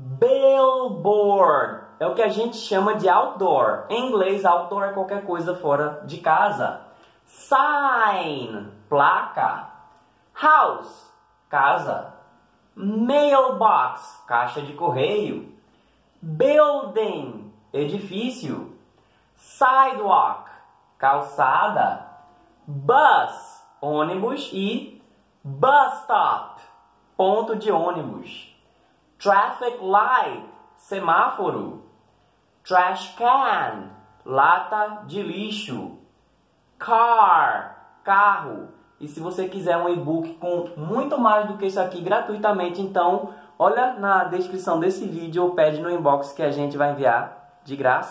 Billboard é o que a gente chama de outdoor. Em inglês, outdoor é qualquer coisa fora de casa. Sign, placa. House, casa. Mailbox, caixa de correio. Building, edifício. Sidewalk, calçada. Bus, ônibus. E bus stop, ponto de ônibus. Traffic light, semáforo. Trash can, lata de lixo. Car, carro. E se você quiser um e-book com muito mais do que isso aqui gratuitamente, então olha na descrição desse vídeo ou pede no inbox que a gente vai enviar de graça.